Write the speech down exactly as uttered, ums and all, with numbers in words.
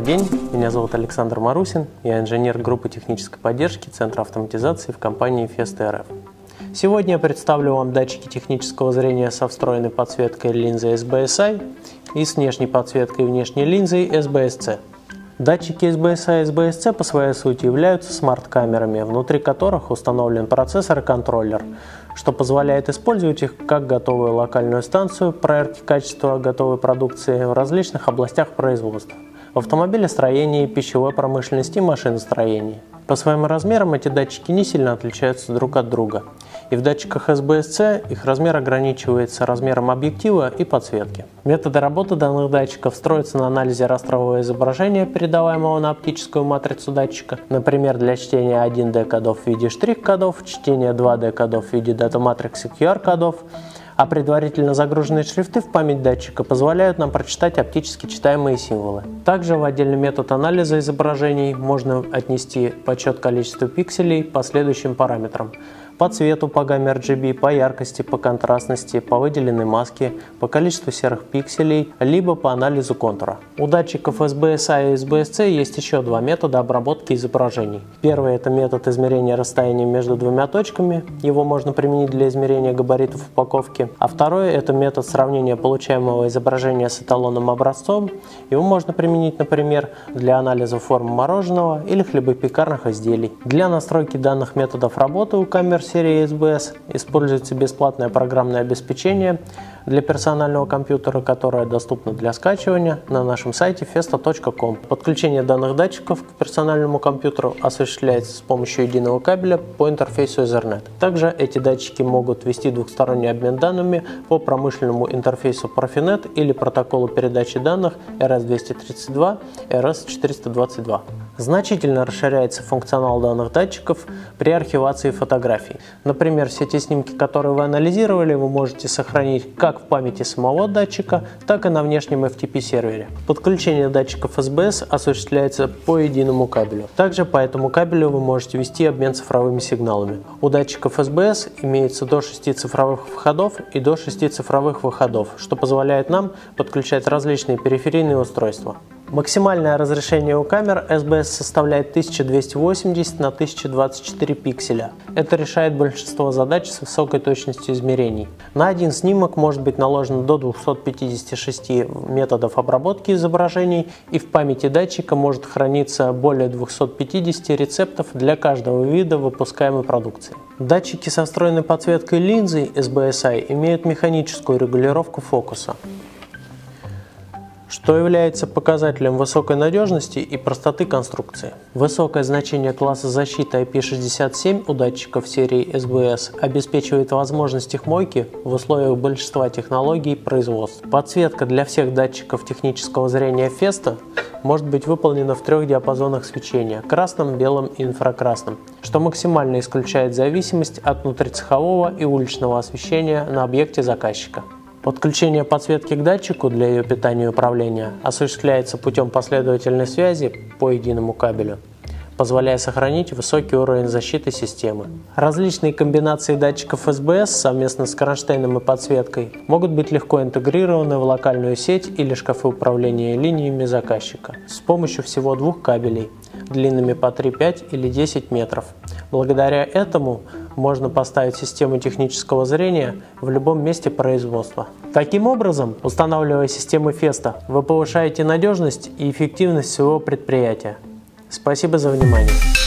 день, меня зовут Александр Марусин, я инженер группы технической поддержки Центра автоматизации в компании Фест эр эф. Сегодня я представлю вам датчики технического зрения со встроенной подсветкой линзы эс би эс ай и с внешней подсветкой внешней линзой эс би эс си. Датчики эс би эс ай и эс би эс си по своей сути являются смарт-камерами, внутри которых установлен процессор и контроллер, что позволяет использовать их как готовую локальную станцию проверки качества готовой продукции в различных областях производства – в автомобилестроении, пищевой промышленности и машиностроении. По своим размерам эти датчики не сильно отличаются друг от друга, и в датчиках эс би эс си их размер ограничивается размером объектива и подсветки. Методы работы данных датчиков строятся на анализе растрового изображения, передаваемого на оптическую матрицу датчика, например, для чтения один дэ кодов в виде штрих-кодов, чтения два дэ кодов в виде дата-матрикса кью ар-кодов, а предварительно загруженные шрифты в память датчика позволяют нам прочитать оптически читаемые символы. Также в отдельный метод анализа изображений можно отнести подсчет количества пикселей по следующим параметрам: по цвету, по гамме эр джи би, по яркости, по контрастности, по выделенной маске, по количеству серых пикселей, либо по анализу контура. У датчиков эс би эс ай и эс би эс си есть еще два метода обработки изображений. Первый – это метод измерения расстояния между двумя точками, его можно применить для измерения габаритов упаковки. А второй – это метод сравнения получаемого изображения с эталонным образцом, его можно применить, например, для анализа формы мороженого или хлебопекарных изделий. Для настройки данных методов работы у камер серии эс би эс используется бесплатное программное обеспечение для персонального компьютера, которое доступно для скачивания на нашем сайте феста точка ком. Подключение данных датчиков к персональному компьютеру осуществляется с помощью единого кабеля по интерфейсу Ethernet. Также эти датчики могут вести двухсторонний обмен данными по промышленному интерфейсу Profinet или протоколу передачи данных эр эс двести тридцать два эр эс четыреста двадцать два. Значительно расширяется функционал данных датчиков при архивации фотографий. Например, все те снимки, которые вы анализировали, вы можете сохранить как в памяти самого датчика, так и на внешнем эф ти пи сервере. Подключение датчиков эс би эс осуществляется по единому кабелю. Также по этому кабелю вы можете вести обмен цифровыми сигналами. У датчиков эс би эс имеется до шести цифровых входов и до шести цифровых выходов, что позволяет нам подключать различные периферийные устройства. Максимальное разрешение у камер эс би эс составляет тысяча двести восемьдесят на тысяча двадцать четыре пикселя. Это решает большинство задач с высокой точностью измерений. На один снимок может быть наложено до двухсот пятидесяти шести методов обработки изображений, и в памяти датчика может храниться более двухсот пятидесяти рецептов для каждого вида выпускаемой продукции. Датчики со встроенной подсветкой линзы эс би эс ай имеют механическую регулировку фокуса, что является показателем высокой надежности и простоты конструкции. Высокое значение класса защиты ай пи шестьдесят семь у датчиков серии эс би эс обеспечивает возможность их мойки в условиях большинства технологий производства. Подсветка для всех датчиков технического зрения Феста может быть выполнена в трех диапазонах свечения – красном, белом и инфракрасном, что максимально исключает зависимость от внутрицехового и уличного освещения на объекте заказчика. Подключение подсветки к датчику для ее питания и управления осуществляется путем последовательной связи по единому кабелю, позволяя сохранить высокий уровень защиты системы. Различные комбинации датчиков эс би эс совместно с кронштейном и подсветкой могут быть легко интегрированы в локальную сеть или шкафы управления линиями заказчика с помощью всего двух кабелей, длинными по три, пять или десять метров. Благодаря этому можно поставить систему технического зрения в любом месте производства. Таким образом, устанавливая системы Феста, вы повышаете надежность и эффективность своего предприятия. Спасибо за внимание.